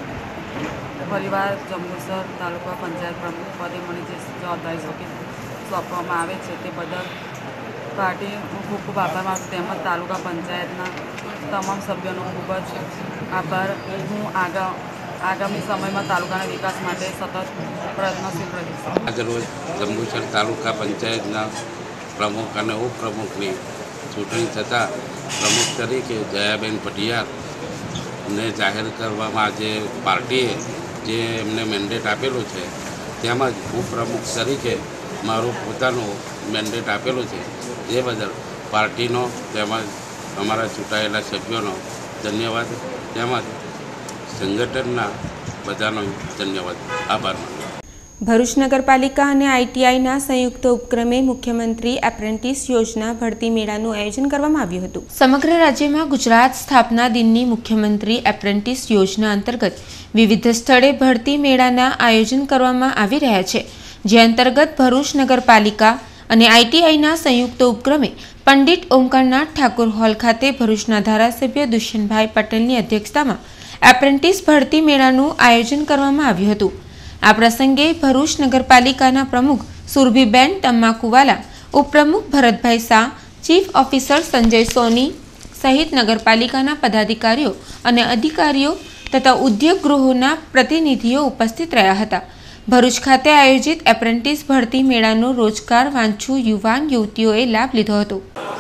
પરિવાર જંબુસર તાલુકા પંચાયત પ્રમુખ પદે મને જે જવાબદારી સોંપવામાં આવે છે તે બદલ પાર્ટી હું ખૂબ ખૂબ આભાર માનું છું, તેમજ તાલુકા પંચાયતના તમામ સભ્યોનો ખૂબ જ આભાર। હું આગા આગામી સમયમાં તાલુકાના વિકાસ માટે સતત પ્રયત્નશીલ રહીશ। આજરોજ જંબુસર તાલુકા પંચાયતના પ્રમુખ અને ઉપપ્રમુખની ચૂંટણી થતાં પ્રમુખ તરીકે જયાબેન પઢિયારને જાહેર કરવામાં આજે પાર્ટીએ જે એમને મેન્ડેટ આપેલું છે તેમજ ઉપપ્રમુખ તરીકે મારું પોતાનું મેન્ડેટ આપેલું છે, એ બદલ પાર્ટીનો તેમજ અમારા ચૂંટાયેલા સભ્યોનો ધન્યવાદ તેમજ સંગઠનના બધાનો ધન્યવાદ આભાર માનું। ભરૂચ નગરપાલિકા અને આઈટીઆઈના સંયુક્ત ઉપક્રમે મુખ્યમંત્રી એપ્રેન્ટિસ યોજના ભરતી મેળાનું આયોજન કરવામાં આવ્યું હતું। સમગ્ર રાજ્યમાં ગુજરાત સ્થાપના દિનની મુખ્યમંત્રી એપ્રેન્ટિસ યોજના અંતર્ગત વિવિધ સ્થળે ભરતી મેળાના આયોજન કરવામાં આવી રહ્યા છે, જે અંતર્ગત ભરૂચ નગરપાલિકા અને આઈટીઆઈના સંયુક્ત ઉપક્રમે પંડિત ઓમકારનાથ ઠાકુર હોલ ખાતે ભરૂચના ધારાસભ્ય દુષ્યંતભાઈ પટેલની અધ્યક્ષતામાં એપ્રેન્ટિસ ભરતી મેળાનું આયોજન કરવામાં આવ્યું હતું। આ પ્રસંગે ભરૂચ નગરપાલિકાના પ્રમુખ સુરભીબેન તમ્માકુવાલા, ઉપપ્રમુખ ભરતભાઈ શાહ, ચીફ ઓફિસર સંજય સોની સહિત નગરપાલિકાના પદાધિકારીઓ અને અધિકારીઓ તથા ઉદ્યોગ ગૃહોના પ્રતિનિધિઓ ઉપસ્થિત રહ્યા હતા। ભરૂચ ખાતે આયોજિત એપ્રેન્ટિસ ભરતી મેળાનો રોજગાર વાંચુ યુવાન યુવતીઓએ લાભ લીધો હતો.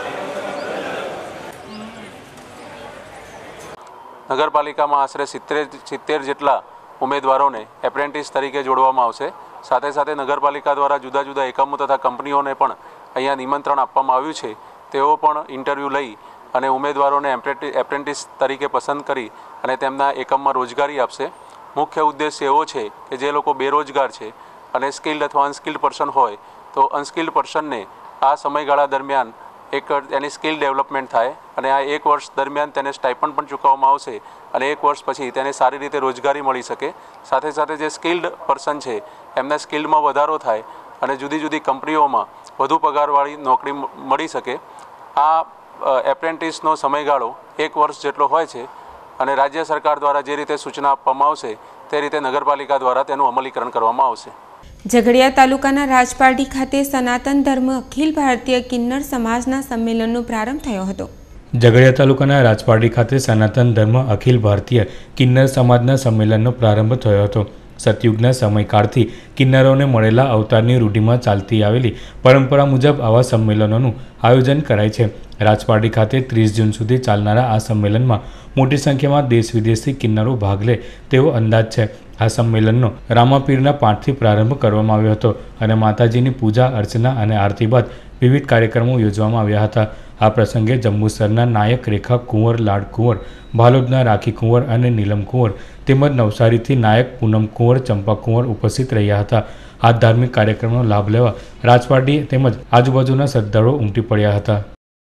નગરપાલિકામાં આશરે સિત્તેર સિત્તેર જેટલા ઉમેદવારોને એપ્રેન્ટિસ તરીકે જોડવામાં આવશે. સાથે સાથે નગરપાલિકા દ્વારા જુદા જુદા એકમો તથા કંપનીઓને પણ અહીંયા નિમંત્રણ આપવામાં આવ્યું છે. તેઓ પણ ઇન્ટરવ્યૂ લઈ અને ઉમેદવારોને એપ્રેન્ટિસ તરીકે પસંદ કરી અને તેમના એકમમાં રોજગારી આપશે. મુખ્ય ઉદ્દેશ્ય એવો છે કે જે લોકો બેરોજગાર છે અને સ્કિલ્ડ અથવા અનસ્કિલ્ડ પર્સન હોય તો અનસ્કિલ્ડ પર્સનને આ સમયગાળા દરમિયાન એક એની સ્કિલ ડેવલપમેન્ટ થાય અને આ એક વર્ષ દરમિયાન તેને સ્ટાઇપન્ડ પણ ચૂકવવામાં આવશે અને એક વર્ષ પછી તેને સારી રીતે રોજગારી મળી શકે. સાથે સાથે જે સ્કિલ્ડ પર્સન છે એમના સ્કિલમાં વધારો થાય અને જુદી જુદી કંપનીઓમાં વધુ પગારવાળી નોકરી મળી શકે. આ એપ્રેન્ટિસનો સમયગાળો એક વર્ષ જેટલો હોય છે અને રાજ્ય સરકાર દ્વારા જે રીતે સૂચના આપવામાં આવશે તે રીતે નગરપાલિકા દ્વારા તેનું અમલીકરણ કરવામાં આવશે. ઝઘડિયા તાલુકાના રાજપારડી ખાતે સનાતન ધર્મ અખિલ ભારતીય કિન્નર સમાજના સંમેલનનો પ્રારંભ થયો હતો. ઝઘડિયા તાલુકાના રાજપારડી ખાતે સનાતન ધર્મ અખિલ ભારતીય કિન્નર સમાજના સંમેલનનો પ્રારંભ થયો હતો. સતયુગના સમયકાળથી કિન્નરોને મળેલા અવતારની રૂઢિમાં ચાલતી આવેલી પરંપરા મુજબ આવા સંમેલનોનું આયોજન કરાય છે. રાજપારડી ખાતે ત્રીસ જૂન સુધી ચાલનારા આ સંમેલનમાં મોટી સંખ્યામાં દેશ વિદેશથી કિન્નરો ભાગ લે તેવો અંદાજ છે. આ સંમેલનનો રામાપીરના પાઠથી પ્રારંભ કરવામાં આવ્યો હતો અને માતાજીની પૂજા અર્ચના અને આરતી બાદ વિવિધ કાર્યક્રમો યોજવામાં આવ્યા હતા. આ પ્રસંગે જંબુસરના નાયક રેખા કુંવર, લાડ કુંવર, ભાલોદના રાખી કુંવર અને નીલમ કુંવર તેમજ નવસારીથી નાયક પૂનમ કુંવર, ચંપા કુંવર ઉપસ્થિત રહ્યા હતા. આ ધાર્મિક કાર્યક્રમનો લાભ લેવા રાજપારડી તેમજ આજુબાજુના શ્રદ્ધાળુઓ ઉમટી પડ્યા હતા.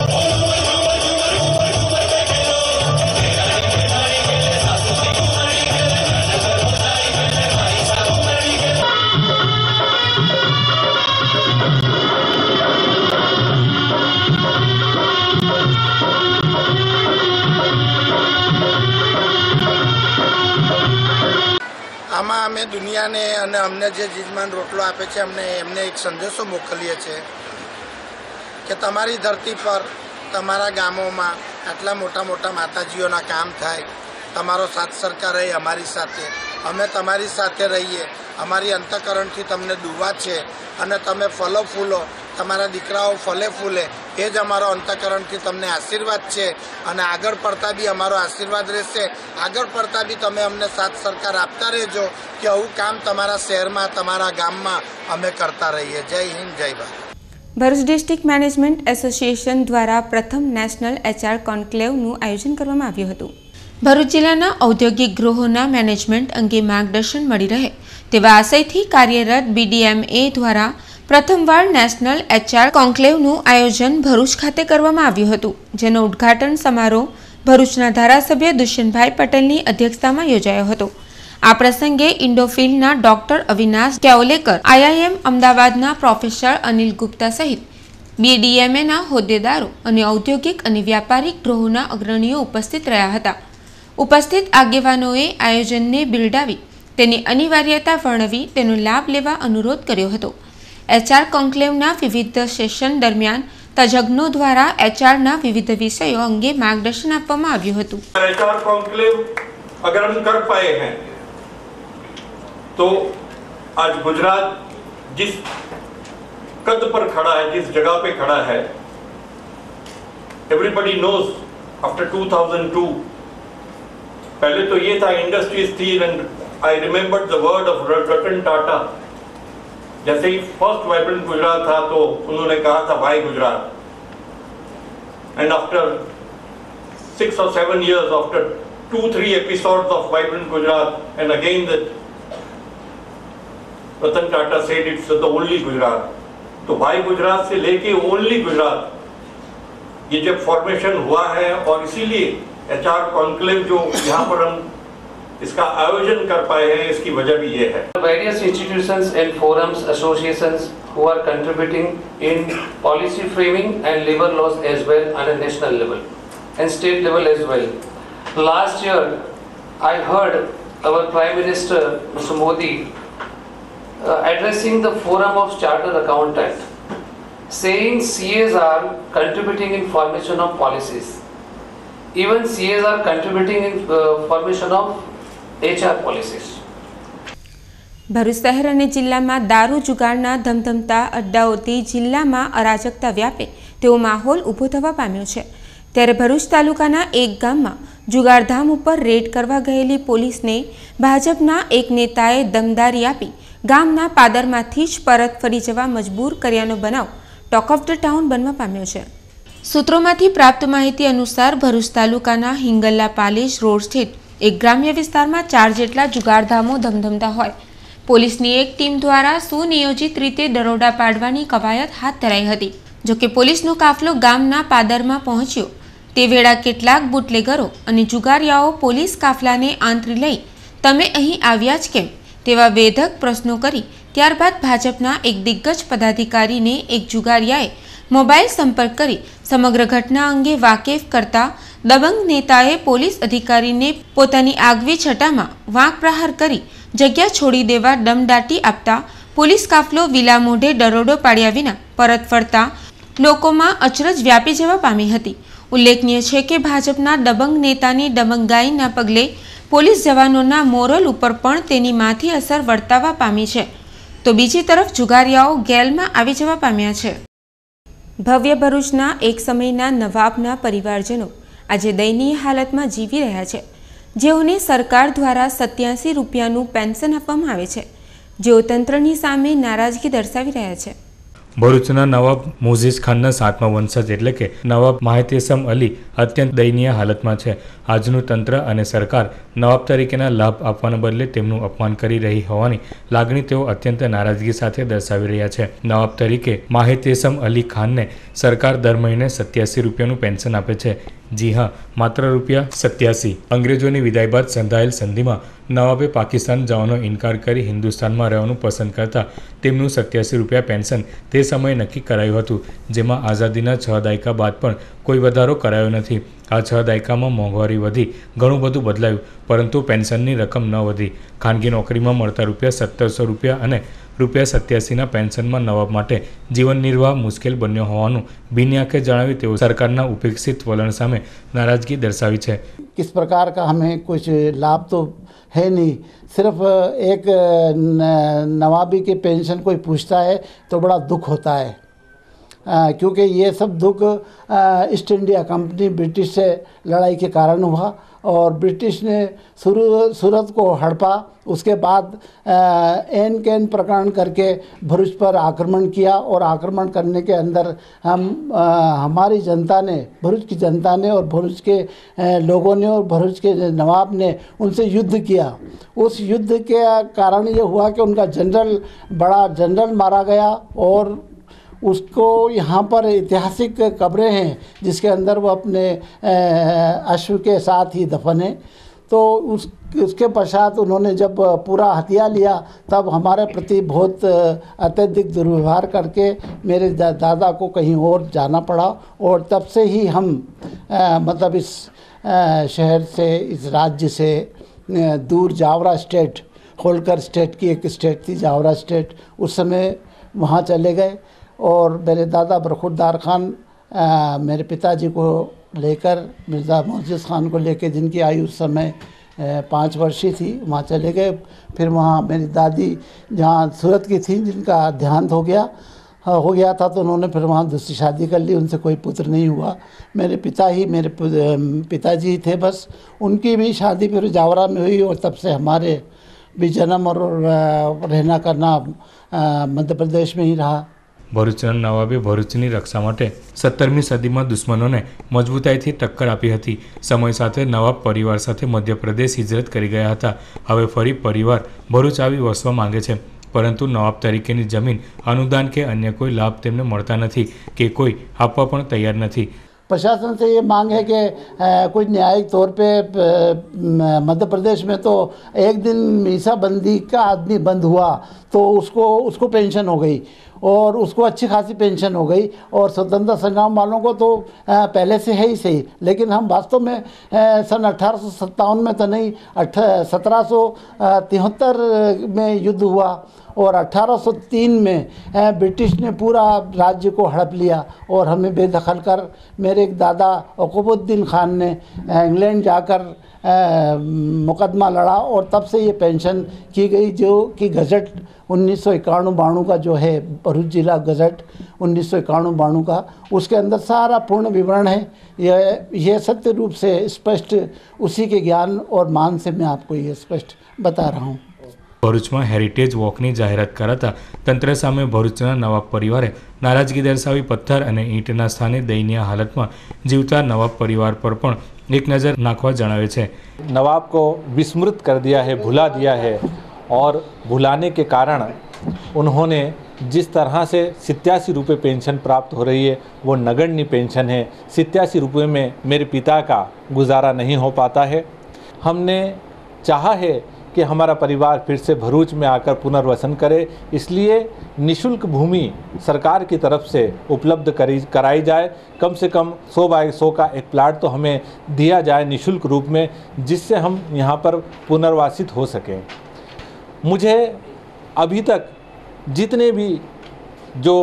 આમાં અમે દુનિયાને અને અમને જે જીજમાન રોટલો આપે છે અમને એમને એક સંદેશો મોકલીએ છીએ કે તમારી ધરતી પર તમારા ગામોમાં આટલા મોટા મોટા માતાજીઓના કામ થાય, તમારો સાથ સરકાર રહે અમારી સાથે, અમે તમારી સાથે રહીએ, અમારી અંતઃકરણથી તમને દુઆ છે અને તમે ફલો ફૂલો, તમારા દીકરાઓ ફલે ફૂલે એ જ અમારો અંતઃકરણથી તમને આશીર્વાદ છે અને આગળ પડતા બી અમારો આશીર્વાદ રહેશે. આગળ પડતા બી તમે અમને સાથ સરકાર આપતા રહેજો કે આવું કામ તમારા શહેરમાં, તમારા ગામમાં અમે કરતા રહીએ. Jai Hind, Jai Bharat. Bharuch district management association દ્વારા પ્રથમ નેશનલ એચઆર કોન્ક્લેવનું આયોજન કરવામાં આવ્યું હતું. ભરૂચ જિલ્લાના ઔદ્યોગિક ગૃહોના મેનેજમેન્ટ અંગે માર્ગદર્શન મળી રહે તેવા આશયથી કાર્યરત બીડીએમએ દ્વારા પ્રથમવાર નેશનલ એચઆર કોન્ક્લેવનું આયોજન ભરૂચ ખાતે કરવામાં આવ્યું હતું, જેનો ઉદ્ઘાટન સમારોહ ભરૂચના ધારાસભ્ય દુષ્યંતભાઈ પટેલની અધ્યક્ષતામાં યોજાયો હતો. આ પ્રસંગે ઇન્ડોફિલના ડોક્ટર અવિનાશ કેવલેકર, આઈઆઈએમ અમદાવાદના પ્રોફેસર અનિલ ગુપ્તા સહિત બીડીએમએના હોદ્દેદારો અને ઔદ્યોગિક અને વ્યાપારિક ગૃહોના અગ્રણીઓ ઉપસ્થિત રહ્યા હતા. ઉપસ્થિત આગેવાનોએ આયોજનને બિરદાવી તેની અનિવાર્યતા વર્ણવી તેનો લાભ લેવા અનુરોધ કર્યો હતો. એચઆર કોન્ક્લેવના વિવિધ સેશન દરમિયાન તજજ્ઞો દ્વારા એચઆરના વિવિધ વિષયો અંગે માર્ગદર્શન આપવામાં આવ્યું હતું. एचआर कॉन्क्लेव अगर हम कर पाए हैं तो आज गुजरात जिस कद पर खड़ा है, जिस जगह पे खड़ा है, everybody knows after two thousand two पहले तो ये था इंडस्ट्रीज थी and I remember the word of Ratan Tata. जैसे ही फर्स्ट वाइब्रेंट गुजरात था तो उन्होंने कहा था भाई गुजरात. एंड आफ्टर सिक्स और seven years, after two three episodes of Vibrant Gujarat, and again that Ratan Tata said it's the only Gujarat. तो भाई गुजरात से लेके ओनली गुजरात ये जब फॉर्मेशन हुआ है और इसीलिए एचआर कॉन्क्लेव जो यहाँ पर हम इसका आयोजन कर पाए हैं, इसकी वजह भी ये है. Various institutions and forums, associations who are contributing in policy framing and labor laws as well on a national level and state level as well. Last year, I heard our Prime Minister, Mister Modi, uh, addressing the forum of Chartered Accountant, saying C As are contributing in formation of policies. Even C As are contributing in uh, formation of H R policies. Bharuch શહેર અને જિલ્લામાં દારૂ જુગારના ધમધમતા અડ્ડાઓથી જિલ્લામાં અરાજકતા વ્યાપે તેવો માહોલ ઊભો થવા પામ્યો છે। ત્યારે ભરૂચ તાલુકાના એક ગામમાં જુગારધામ ઉપર રેડ કરવા ગયેલી પોલીસને ભાજપના એક નેતાએ દમદારી આપી ગામના પાદરમાંથી જ પરત ફરી જવા મજબૂર કર્યાનો બનાવ ટોક ઓફ ધ ટાઉન બનવા પામ્યો છે। સૂત્રોમાંથી પ્રાપ્ત માહિતી અનુસાર ભરૂચ તાલુકાના હિંગલ્લા પાલેજ રોડ સ્થિત એક ગ્રામ્ય વિસ્તારમાં ચાર જેટલા જુગારધામો ધમધમતા હોય પોલીસની એક ટીમ દ્વારા સુનિયોજિત રીતે દરોડા પાડવાની કવાયત હાથ ધરાઈ હતી। જોકે પોલીસનો કાફલો ગામના પાદરમાં પહોંચ્યો તે વેળા કેટલાક બુટલેગરો અને જુગારિયાઓ પોલીસ કાફલાને આંતરી લઈ તમે અહીં આવ્યા જ કેમ તેવા વેધક પ્રશ્નો કરી ત્યારબાદ ભાજપના એક દિગ્ગજ પદાધિકારીને એક જુગારિયાએ મોબાઈલ સંપર્ક કરી સમગ્ર ઘટના અંગે વાકેફ કરતા દબંગ નેતાએ પોલીસ અધિકારીને પોતાની આગવી છટામાં વાંક પ્રહાર કરી જગ્યા છોડી દેવા દમદાટી આપતા પોલીસ કાફલો વિલા મોઢે દરોડો પાડ્યા વિના પરત ફરતા લોકોમાં અચરજ વ્યાપી જવા પામી હતી। ઉલ્લેખનીય છે કે ભાજપના દબંગ નેતાની દબંગાઈના પગલે પોલીસ જવાનોના મોરલ ઉપર પણ તેની માથી અસર વર્તાવા પામી છે તો બીજી તરફ જુગારિયાઓ ગેલમાં આવી જવા પામ્યા છે। ભવ્ય ભરૂચના એક સમયના નવાબના પરિવારજનો આજે દયનીય હાલતમાં જીવી રહ્યા છે જેઓને સરકાર દ્વારા સત્યાસી રૂપિયાનું પેન્શન આપવામાં આવે છે જેઓ તંત્રની સામે નારાજગી દર્શાવી રહ્યા છે। ભરૂચના નવાબ મોઝીઝ ખાનના સાતમા વંશજ એટલે કે નવાબ માહિતેસમ અલી અત્યંત દયનીય હાલતમાં છે। આજનું તંત્ર અને સરકાર નવાબ તરીકેના લાભ આપવાના બદલે તેમનું અપમાન કરી રહી હોવાની લાગણી તેઓ અત્યંત નારાજગી સાથે દર્શાવી રહ્યા છે। નવાબ તરીકે માહિતેસમ અલી ખાનને સરકાર દર મહિને સત્યાસી રૂપિયાનું પેન્શન આપે છે। જી હા, માત્ર રૂપિયા સત્યાસી। અંગ્રેજોની વિદાય બાદ સંધાયેલ સંધિમાં નવાબે પાકિસ્તાન જવાનો ઇનકાર કરી હિન્દુસ્તાનમાં રહેવાનું પસંદ કરતા તેમનું સત્યાસી રૂપિયા પેન્શન તે સમયે નક્કી કરાયું હતું જેમાં આઝાદીના છ દાયકા બાદ પણ કોઈ વધારો કરાયો નથી। આ છ દાયકામાં મોંઘવારી વધી ઘણું બધું બદલાયું પરંતુ પેન્શનની રકમ ન વધી। ખાનગી નોકરીમાં મળતા રૂપિયા સત્તરસો રૂપિયા અને રૂપિયા સત્યાસીના પેન્શનમાં નવાબ માટે જીવન નિર્વાહ મુશ્કેલ બન્યો હોવાનું ભીની આંખે જણાવી તેઓ સરકારના ઉપેક્ષિત વલણ સામે નારાજગી દર્શાવી છે। किस प्रकार का हमें कुछ लाभ तो है नहीं, सिर्फ एक नवाबी की पेंशन कोई पूछता है तो बड़ा दुख होता है आ, क्योंकि ये सब दुख ईस्ट इंडिया कंपनी ब्रिटिश से लड़ाई के कारण हुआ और ब्रिटिश ने सूरत को हड़पा। उसके बाद एन कैन प्रकरण करके भरूच पर आक्रमण किया और आक्रमण करने के अंदर हम आ, हमारी जनता ने, भरूच की जनता ने और भरूच के लोगों ने और भरूच के नवाब ने उनसे युद्ध किया। उस युद्ध के कारण ये हुआ कि उनका जनरल, बड़ा जनरल मारा गया और उसको यहाँ पर ऐतिहासिक कब्रें हैं जिसके अंदर वो अपने अश्व के साथ ही दफन है। तो उस उसके पश्चात उन्होंने जब पूरा हथिया लिया तब हमारे प्रति बहुत अत्यधिक दुर्व्यवहार करके मेरे दा, दादा को कहीं और जाना पड़ा और तब से ही हम आ, मतलब इस आ, शहर से, इस राज्य से दूर जावरा स्टेट, होलकर स्टेट की एक स्टेट थी जावरा स्टेट, उस समय वहाँ चले गए और मेरे दादा बरखुरदार खान आ, मेरे पिताजी को लेकर, मिर्ज़ा मोज़ीज़ खान को लेकर, जिनकी आयु उस समय पाँच वर्षीय थी, वहाँ चले गए। फिर वहाँ मेरी दादी जहाँ सूरत की थी, जिनका देहांत हो गया हो गया था तो उन्होंने फिर वहाँ दूसरी शादी कर ली, उनसे कोई पुत्र नहीं हुआ। मेरे पिता ही मेरे पिताजी ही थे बस, उनकी भी शादी फिर जावरा में हुई और तब से हमारे भी जन्म और रहना करना मध्य प्रदेश में ही रहा। ભરૂચના નવાબે ભરૂચની રક્ષા માટે સત્તરમી સદીમાં દુશ્મનોને મજબૂતાઈથી ટક્કર આપી હતી। સમય સાથે નવાબ પરિવાર સાથે મધ્યપ્રદેશ હિજરત કરી ગયા હતા। હવે ફરી પરિવાર ભરૂચ આવી વસવા માંગે છે પરંતુ નવાબ તરીકેની જમીન, અનુદાન કે અન્ય કોઈ લાભ તેમને મળતા નથી કે કોઈ આપવા પણ તૈયાર નથી। प्रशासन से ये मांग है कि आ, कुछ न्यायिक तौर पे मध्य प्रदेश में तो एक दिन मीसा बंदी का आदमी बंद हुआ तो उसको उसको पेंशन हो गई और उसको अच्छी खासी पेंशन हो गई। और स्वतंत्रता संग्राम वालों को तो पहले से है ही सही, लेकिन हम वास्तव में सन अठारह सौ सत्तावन में तो नहीं, अठ सत्रह सौ तिहत्तर में युद्ध हुआ और अठारह सौ तीन में ब्रिटिश ने पूरा राज्य को हड़प लिया और हमें बेदखल कर मेरे एक दादा अकबरुद्दीन खान ने इंग्लैंड जाकर मुकदमा लड़ा और तब से ये पेंशन की गई, जो कि गजट उन्नीस सौ इक्यानवे बाणु का जो है, भरूच जिला गजट उन्नीस सौ इक्यानवे बाणु का, उसके अंदर सारा पूर्ण विवरण है। यह यह सत्य रूप से स्पष्ट उसी के ज्ञान और मान से मैं आपको ये स्पष्ट बता रहा हूँ। ભરૂચમાં હેરિટેજ વોકની જાહેરાત કરાતા તંત્ર સામે ભરૂચના નવાબ પરિવારે નારાજગી દર્શાવી પથ્થર અને ઈંટના સ્થાને દયનીય હાલતમાં જીવતા નવાબ પરિવાર પર પણ એક નજર નાખવા જણાવે છે। नवाब को विस्मृत कर दिया है, भुला दिया है और भुलाने के कारण उन्होंने जिस तरह से सत्तासी रुपये पेंशन प्राप्त हो रही है वो नगण्य पेंशन है। सत्तासी रुपये में मेरे पिता का गुजारा नहीं हो पाता है। हमने चाहा है कि हमारा परिवार फिर से भरूच में आकर पुनर्वसन करे, इसलिए निशुल्क भूमि सरकार की तरफ से उपलब्ध करी कराई जाए। कम से कम सौ बाई सौ का एक प्लाट तो हमें दिया जाए निशुल्क रूप में, जिससे हम यहाँ पर पुनर्वासित हो सकें। मुझे अभी तक जितने भी जो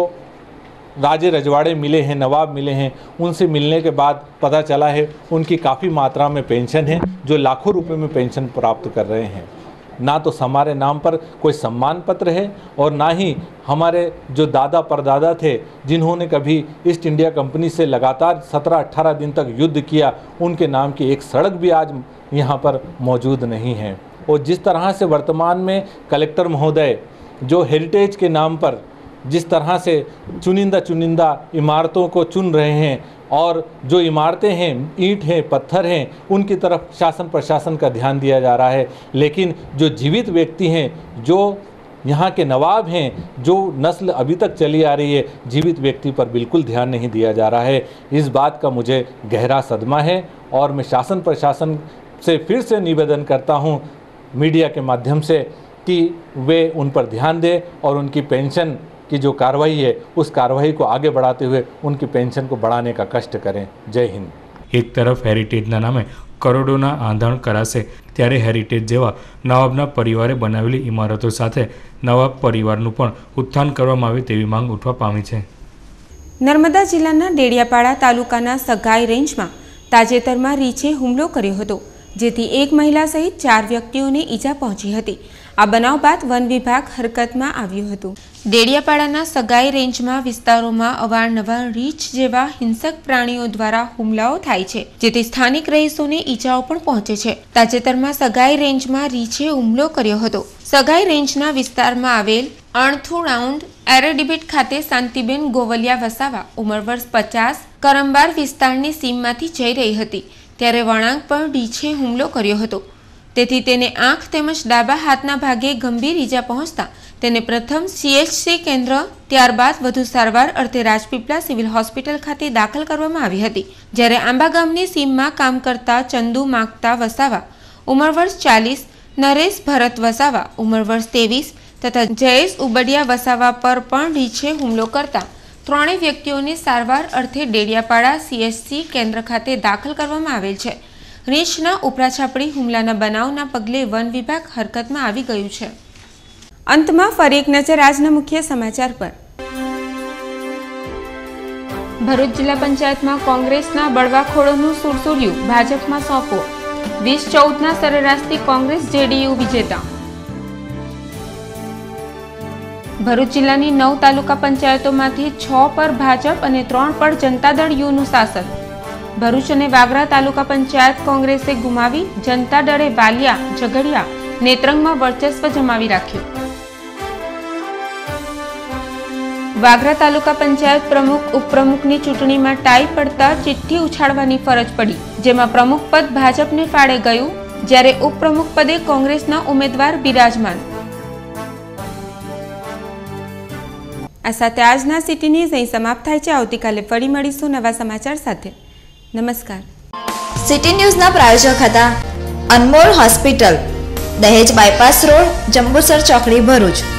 राजे रजवाड़े मिले हैं, नवाब मिले हैं, उनसे मिलने के बाद पता चला है उनकी काफ़ी मात्रा में पेंशन है, जो लाखों रुपए में पेंशन प्राप्त कर रहे हैं। ना तो हमारे नाम पर कोई सम्मान पत्र है और ना ही हमारे जो दादा परदादा थे जिन्होंने कभी ईस्ट इंडिया कंपनी से लगातार सत्रह अट्ठारह दिन तक युद्ध किया, उनके नाम की एक सड़क भी आज यहाँ पर मौजूद नहीं है। और जिस तरह से वर्तमान में कलेक्टर महोदय जो हेरिटेज के नाम पर जिस तरह से चुनिंदा चुनिंदा इमारतों को चुन रहे हैं और जो इमारतें हैं, ईंट हैं, पत्थर हैं, उनकी तरफ शासन प्रशासन का ध्यान दिया जा रहा है, लेकिन जो जीवित व्यक्ति हैं, जो यहाँ के नवाब हैं, जो नस्ल अभी तक चली आ रही है, जीवित व्यक्ति पर बिल्कुल ध्यान नहीं दिया जा रहा है। इस बात का मुझे गहरा सदमा है और मैं शासन प्रशासन से फिर से निवेदन करता हूँ मीडिया के माध्यम से कि वे उन पर ध्यान दें और उनकी पेंशन की जो कार्रवाई है उस कार्रवाई को आगे बढ़ाते हुए उनकी पेंशन को बढ़ाने का कष्ट करें। जय हिंद। एक तरफ हेरिटेजना नामे करोड़ोना आंधण कराશે ત્યારે હેરિટેજ જેવા નવાબના પરિવારે બનાવેલી ઇમારતો સાથે નવાબ પરિવારનું પણ ઉત્થાન કરવામાં આવે તેવી માંગ ઉઠવા પામી છે। નર્મદા જિલ્લાના ડેડિયાપાડા તાલુકાના સગાઈ રેન્જમાં તાજેતરમાં રીંછે હુમલો કર્યો હતો, જેથી એક મહિલા સહિત ચાર વ્યક્તિઓને ઈજા પહોંચી હતી। આ બનાવ બાદ વન વિભાગ હરકતમાં આવ્યું હતું। ડેડિયાપાડાના સગાઈ રેન્જમાં વિસ્તારોમાં અવારનવાર રીંછ જેવા હિંસક પ્રાણીઓ દ્વારા હુમલાઓ થાય છે, જેથી સ્થાનિક રહીશોને ઈજાઓ પણ પહોંચે છે। તાજેતરમાં સગાઈ રેન્જમાં રીંછે હુમલો કર્યો હતો। સગાઈ રેન્જના વિસ્તારમાં આવેલ અણથુ રાઉન્ડ એરેડિબિટ ખાતે શાંતિબેન ગોવલિયા વસાવા ઉંમર વર્ષ પચાસ કરંબાર વિસ્તારની સીમમાંથી જઈ રહી હતી, ત્યારે વળાંક પર રીંછે હુમલો કર્યો હતો। તેથી તેને આંખ તેમજ ડાબા હાથના ભાગે ગંભીર ઈજા પહોંચતા તેને પ્રથમ સીએચસી કેન્દ્ર, ત્યારબાદ વધુ સારવાર અર્થે રાજપીપળા સિવિલ હોસ્પિટલ ખાતે દાખલ કરવામાં આવી હતી। જ્યારે આંબા ગામની સીમમાં કામ કરતા ચંદુ માગતા વસાવા ઉંમર વર્ષ ચાલીસ, નરેશ ભરત વસાવા ઉંમર વર્ષ ત્રેવીસ તથા જયેશ ઉબડિયા વસાવા પર પણ રીંછે હુમલો કરતા ત્રણેય વ્યક્તિઓને સારવાર અર્થે ડેડિયાપાડા સીએચસી કેન્દ્ર ખાતે દાખલ કરવામાં આવેલ છે। રીંછના ઉપરાછાપડી હુમલાના બનાવના પગલે વન વિભાગ હરકતમાં આવી ગયું છે। અંતમાં ફરી એક નજર આજના મુખ્ય સમાચાર પર। ભરૂચ જિલ્લા પંચાયતમાં કોંગ્રેસના બળવાખોરોનું સુરસુર્યું ભાજપમાં સોંપો। વીસ ચૌદના સરેરાશથી કોંગ્રેસ જેડીયુ વિજેતા। ભરૂચ જિલ્લાની નવ તાલુકા પંચાયતોમાંથી છ પર ભાજપ અને ત્રણ પર જનતા દળ યુનું શાસન। ભરૂચ અને વાગરા તાલુકા પંચાયત કોંગ્રેસે ગુમાવી, જનતા દળે વાલિયા, ઝઘડિયા, નેત્રંગમાં વર્ચસ્વ જમાવી રાખ્યું। વાગરા તાલુકા પંચાયત પ્રમુખ ઉપપ્રમુખની ચૂંટણીમાં ટાઈ પડતા ચિઠ્ઠી ઉછાળવાની ફરજ પડી, જેમાં પ્રમુખ પદ ભાજપને ફાળે ગયું, જ્યારે ઉપપ્રમુખ પદે કોંગ્રેસના ઉમેદવાર બિરાજમાન। આ સાથે આજના સિટી ન્યૂઝ અહીં સમાપ્ત થાય છે। આવતીકાલે ફરી મળીશું નવા સમાચાર સાથે। નમસ્કાર। સિટી ન્યૂઝના પ્રાયોજક હતા Anmol hospital, Dahej bypass road, Jambusar ચોકડી, ભરૂચ।